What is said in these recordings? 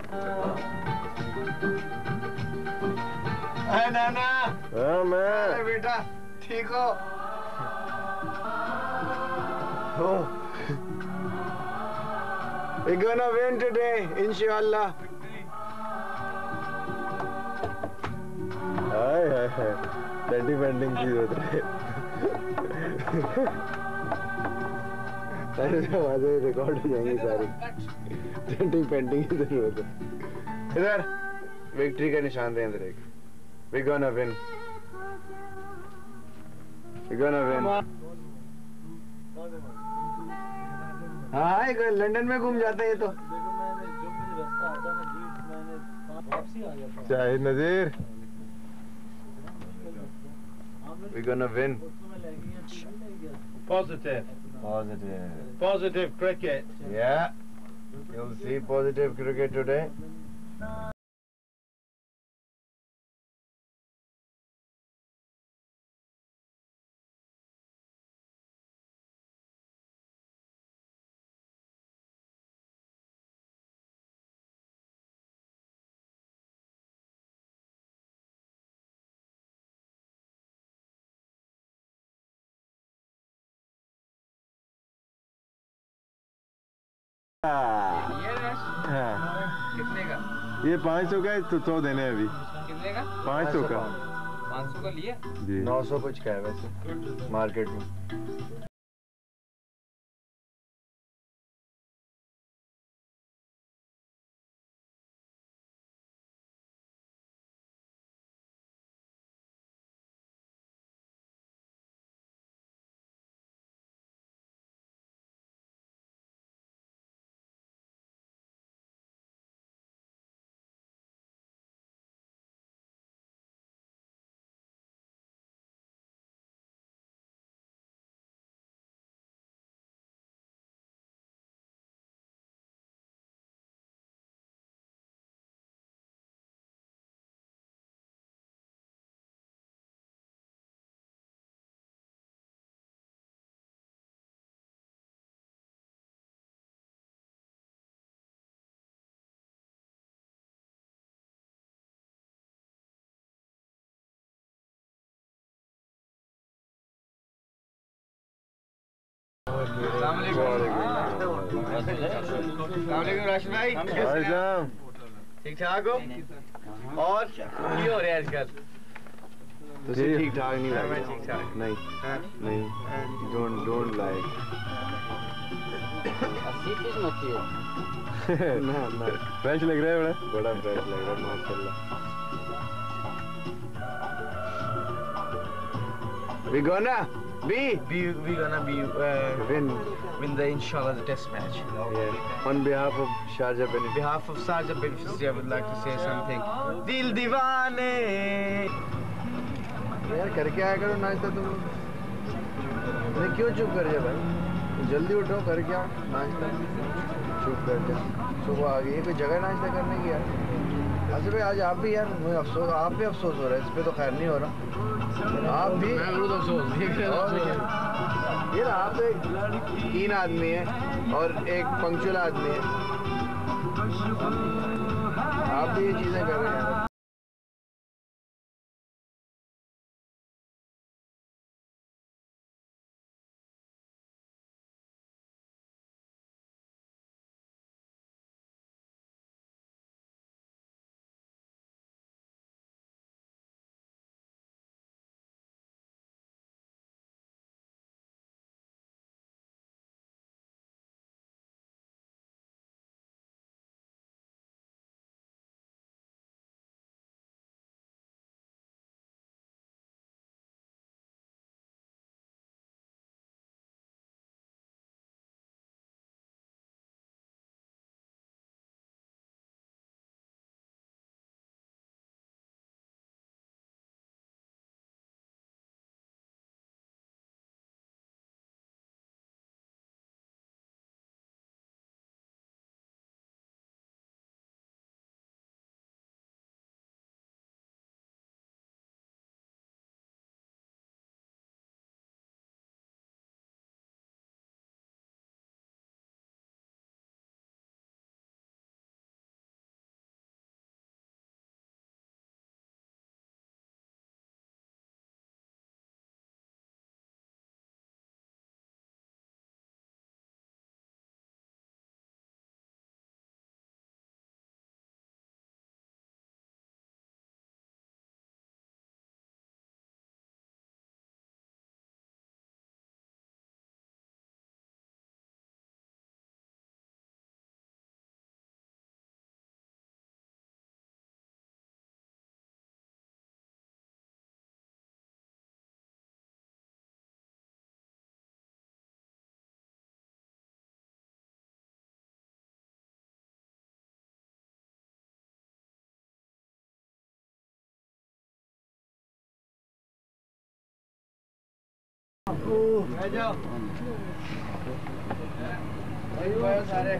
नाना। हाँ मैं बेटा ठीक हो? We're gonna win today, inshallah. Hi hi hi setting painting की जरूरत है। सारे आवाजें रिकॉर्ड हो जाएंगी सारी। सेटिंग पेंटिंग की जरूरत है। इधर विक्ट्री का निशान दे इधर एक। We're gonna win. We're gonna win. हाँ एक लंदन में घूम जाते हैं ये तो। देखो मैंने जो मुझे रास्ता आता ना जी मैंने वापसी आ जाता। शाहिद नजीर। We're gonna win. Positive. Positive. Positive cricket. Yeah. You'll see positive cricket today. हाँ कितने का? ये 500 का है तो 100 देने हैं अभी। कितने का? 500 का। 500 का लिया? जी 900 कुछ का है वैसे मार्केट में। अस्सलामुअलैकुम राशिद भाई। ठीक ठाक हो? और क्यों हो रहे हैं आजकल? ठीक ठाक नहीं लग मैं ठीक ठाक नहीं नहीं डोंट लाइक ना ना फ्रेश लग रहा है बड़ा फ्रेश लग रहा है माशाल्लाह। We gonna we gonna win the inshallah the test match. Yeah. On behalf of Sharjah On Beneficiaries. behalf of Sharjah Beneficiaries, I would like to say something. Dil Diwane. यार करके आया करो नाश्ता तुम लोग। नहीं क्यों चुप कर जा भाई जल्दी उठो करके आओ नाश्ता। चुप कर जा सुबह आ गई कोई जगह नाश्ता करने की यार। अच्छा भाई आज आप भी यार मुझे अफसोस आप भी अफसोस हो रहा है इस पे तो खैर नहीं हो रहा आप भी। मैं बहुत अफसोस ये ना आप एक कीन आदमी है और एक पंक्चुअल आदमी है आप भी ये चीज़ें कर रहे हैं। जाओ सारे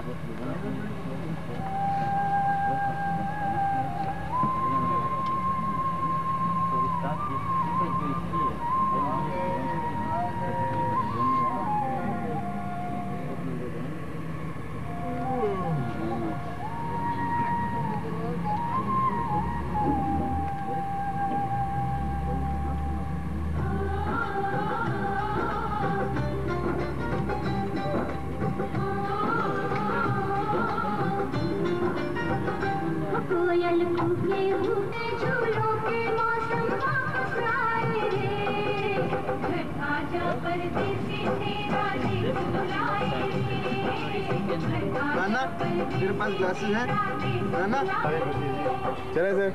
कोयल कूके कूके झूलों के मौसम वापस आए रे घर आजा परदेसी तेरा जी बुलाए रे नाना तेरे पास ग्लासेस हैं नाना चले सर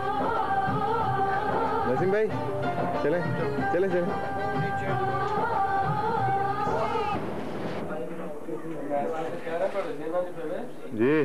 नसीम भाई चले चले चले जी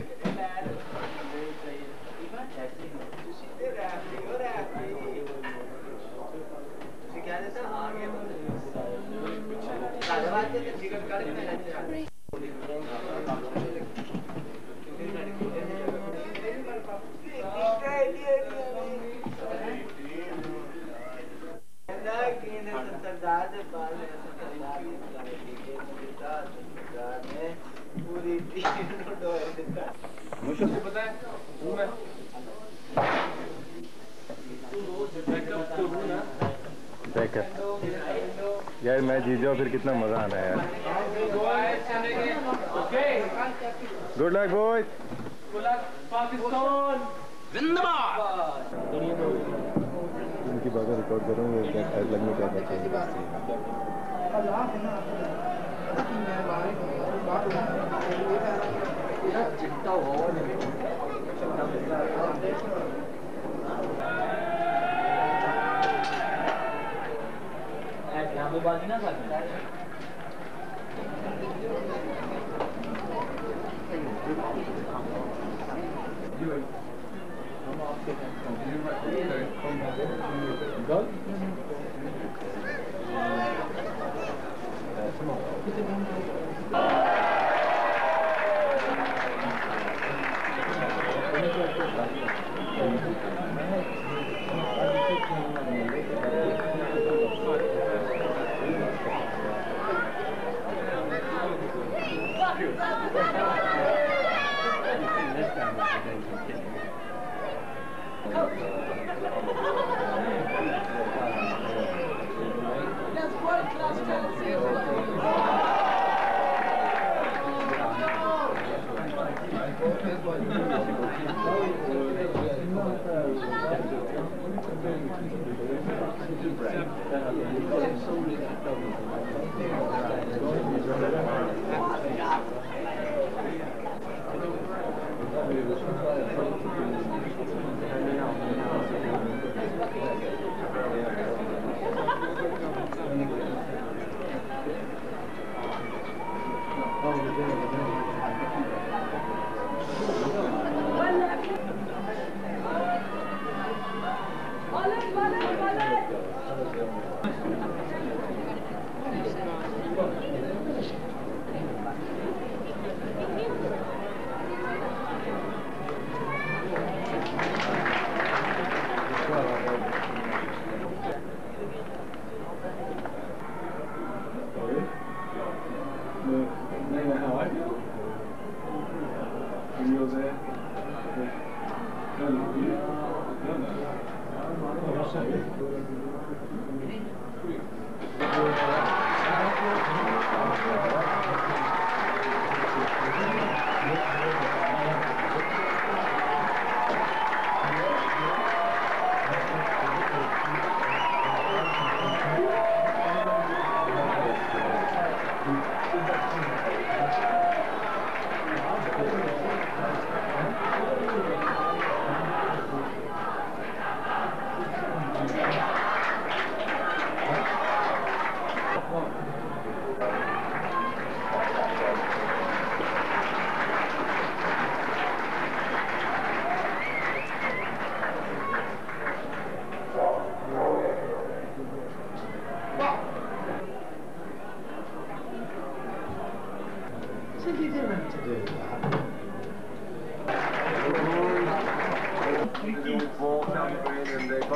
मुझे पता है हूँ मैं यार मैं जीत जाऊँ फिर कितना मजा आना है यार गुड लक बॉय पाकिस्तान जिंदाबाद उनकी बातें रिकॉर्ड करूँगा क्या खैर लगने क्या करते हैं बाजी ना सकते हम आपके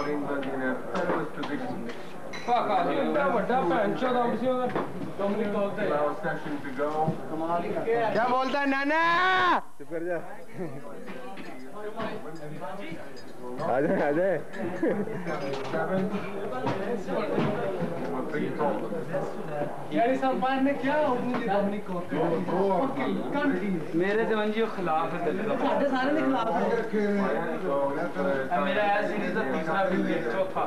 Fuck off, you. What happened? Shut up, क्या बोलता है नाना? चुप कर जा। आ जाए। यार सलमान ने क्या मेरे से मंजियों खिलाफ है सारे के खिलाफ है मेरा सीरीज का दूसरा विकेट चौथा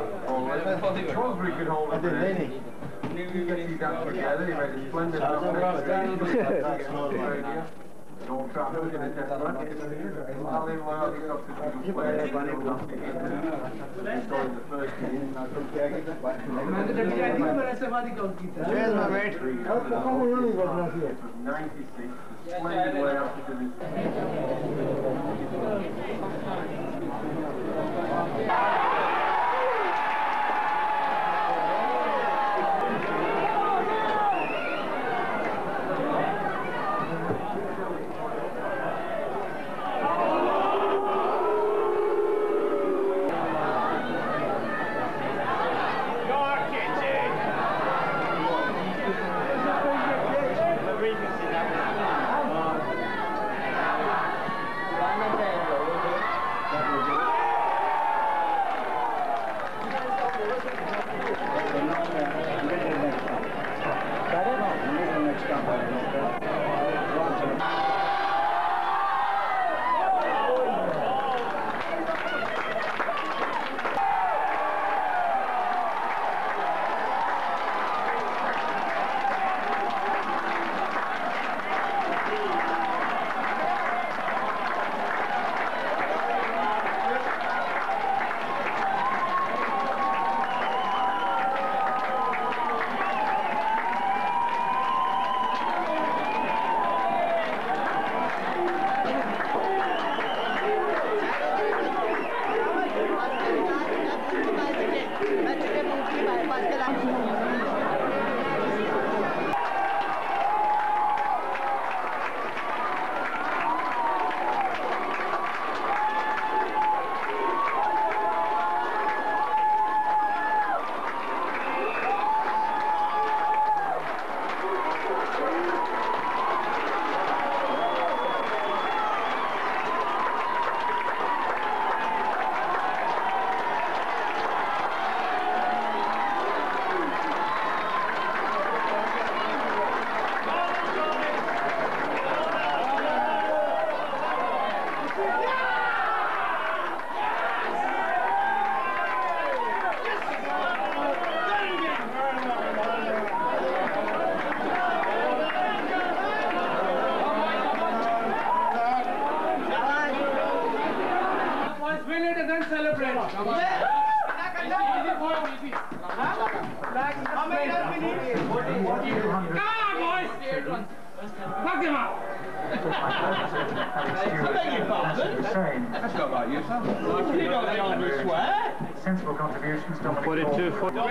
Sensible contributions, Dominic. 42.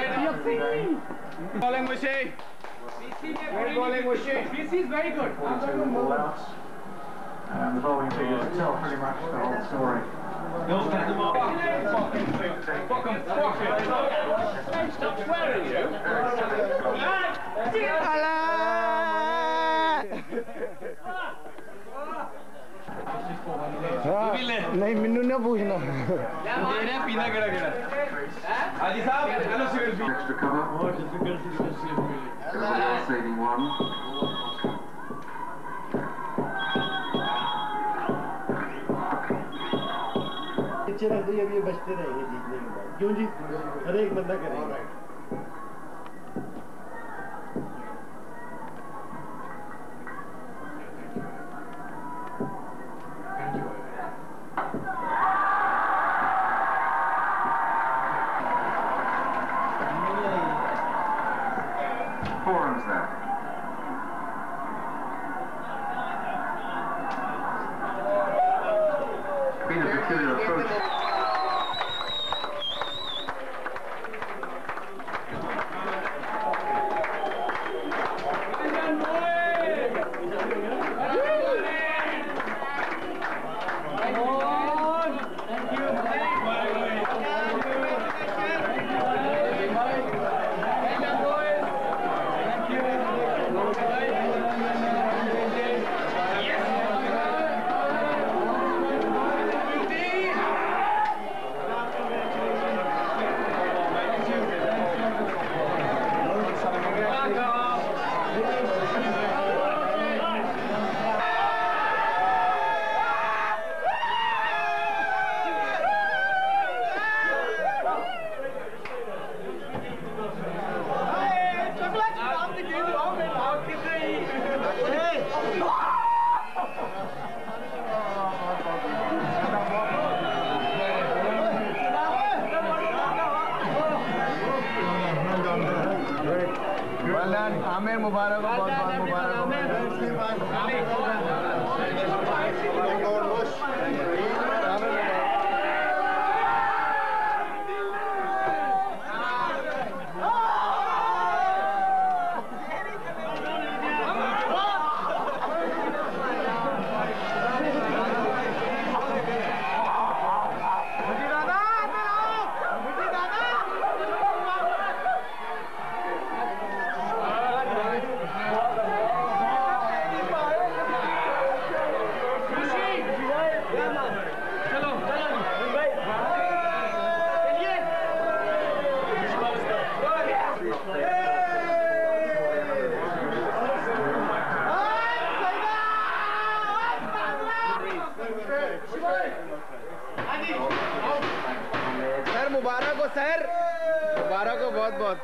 Bowling Wishy. Bowling Wishy. BC is very good. 42 all outs. And the bowling figures tell pretty much the whole story. Stop swearing, you. नहीं मिन्नू ने पूछना पीना केड़ा केड़ा हाजी साहब hello security Extra cover. More difficult to see. Saving one. पीछे रख दो ये बचते रहेंगे जीतने के बाद क्यों जी हर एक बंदा करेगा Four runs there. Been a peculiar approach. Aamir मुबारक हो, बहुत बहुत मुबारक हो। सर मुबारक हो, सर मुबारक हो, बहुत बहुत।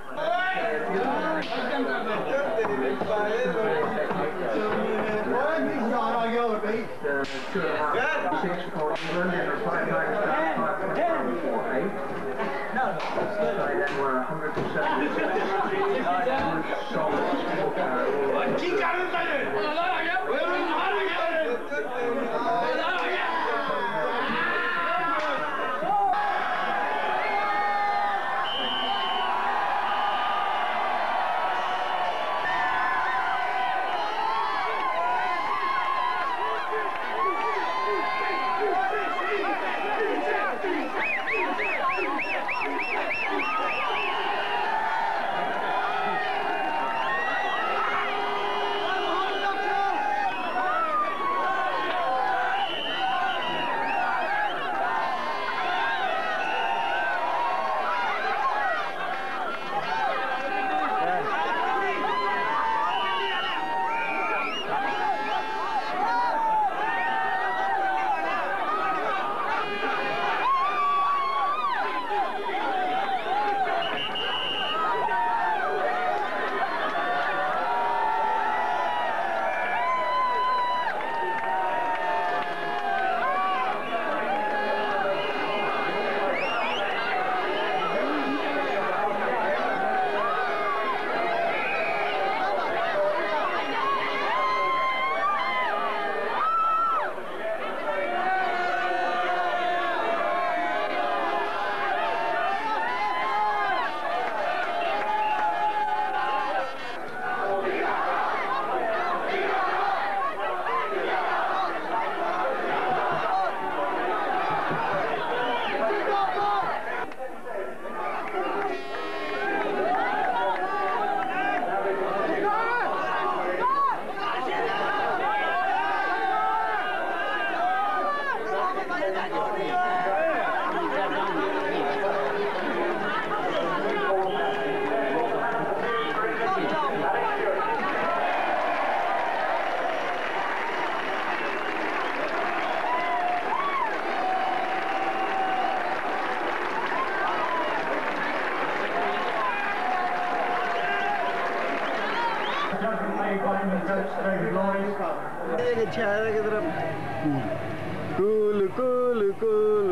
कूल कूल कूल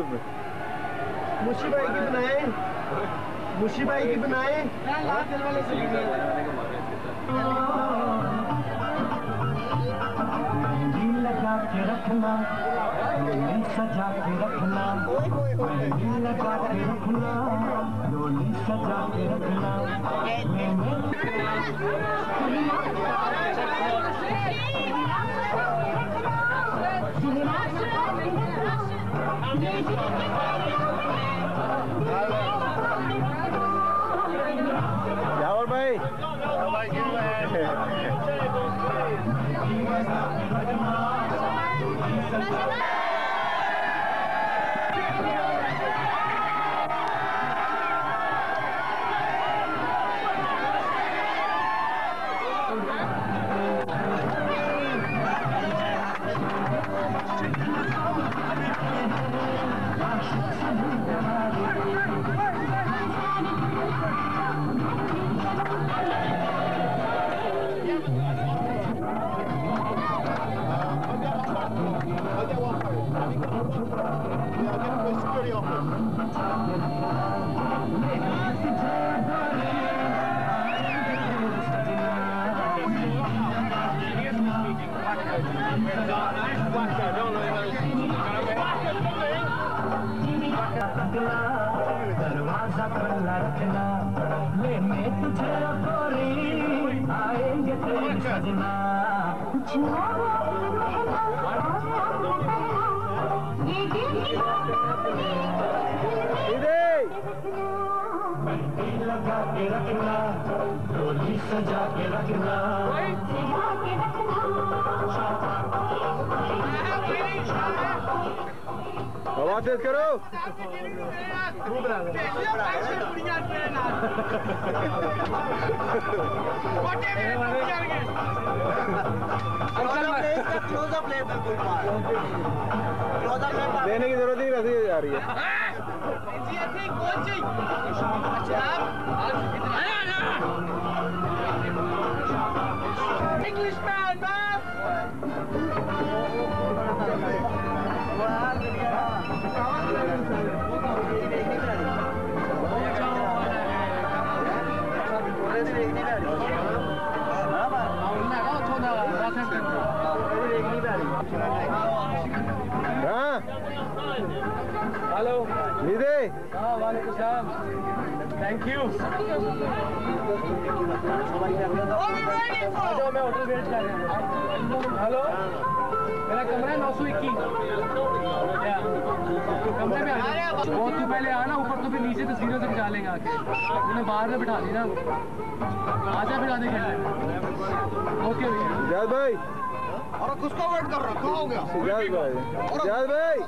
मुशी भाई की बनाए, मुशी भाई की बनाए। लगा के रखना, सजा के रखना, लगा के रखना, डोली सजा के रखना। यावर भाई लगना, दरवाजा खुला रखना, लेने तुझे गोरी आएंगे तेरे सजना। मेहंदी लगा के रखना, डोली सजा के रखना, आवाज तेज करो। देने की जरूरत ही वैसे जा रही है। Englishman, man! हेलो निधे। हाँ वालेकुम सलाम। Thank you. मैं होटल वेट कर रहा हूँ। हेलो मेरा कमरा है 921। कमरे में बहुत तू पहले आना, ऊपर तो भी नीचे तस्वीरों से खिंचा लेंगे आके। उन्हें बाहर में बिठा दी ना, आजा फिर आधे घंटे। ओके भैया। जाद भाई और किसको वेट कर रहा? कहाँ हो गया? जाद भाई, जाद भाई।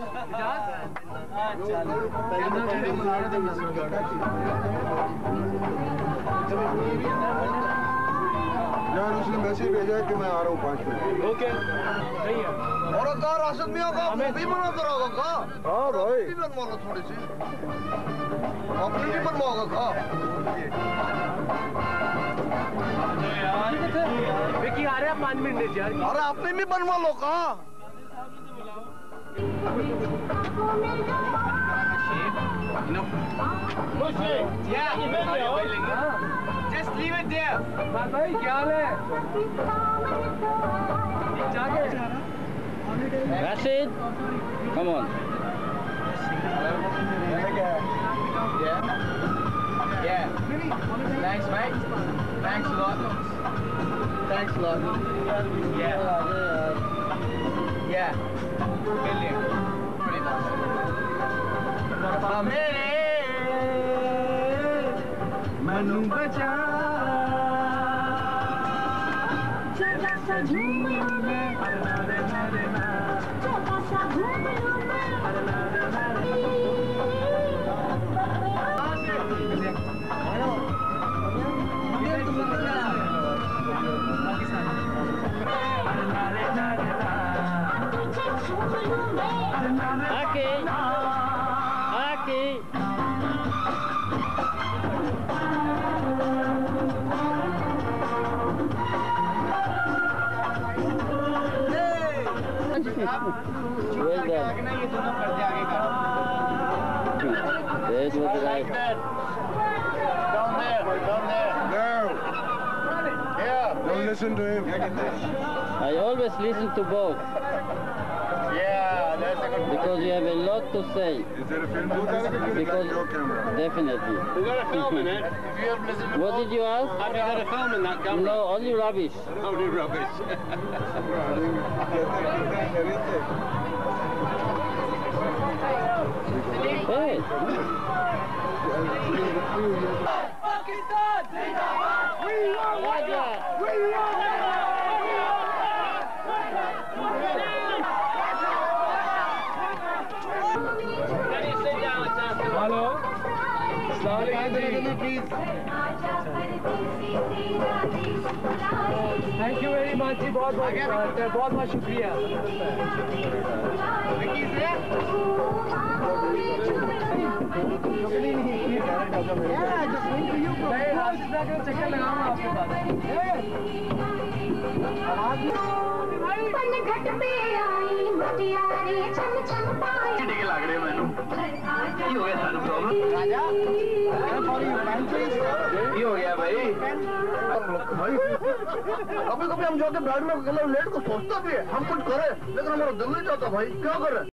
यार उसने मैसेज भेजा है कि मैं आ रहा हूँ 5 मिनट। ओके सही है। और कहा राशिद मियाँ का भी बना करोगा का? हाँ भाई भी बनवाओगा थोड़ी सी, अपनी भी बनवाओगा का? विकी आ रहे हैं 5 मिनट यार। अरे अपने भी बनवा लो का? Just leave it there. भाई क्या हाल है? Rashid, come on. Yeah. Thanks, mate. Thanks a lot. Thanks a lot. Yeah. Yeah. Brilliant. Pretty much. Manu बचा छोटा सा झूम लूं मैं, छोटा सा घूम लूं मैं। Aki, Aki. Well done. That was right. Down there. No, Yeah. don't listen to him. I always listen to both Yeah, that's a good. because you have a lot to say. Is there a film booth? Because Your camera. definitely. You got a film in it? If you have listened to What did you ask? Have you got a film in that camera? No, only rubbish. Only rubbish. Hey. Pakistan जिंदाबाद। We are warriors. We are hello thank you very much जी, बहुत बहुत शुक्रिया। चक्कर लगाऊंगा आपके पास। पनघट पे आई मुटियारे छन छन पाए। ठीक लग रहे मैनू की हो गया सानू प्रॉब्लम राजा की हो गया भाई कभी कभी हम जाके बैठ में लेट को सोचता भी है हम कुछ करें लेकिन हमारा दिल नहीं चाहता भाई क्या करें।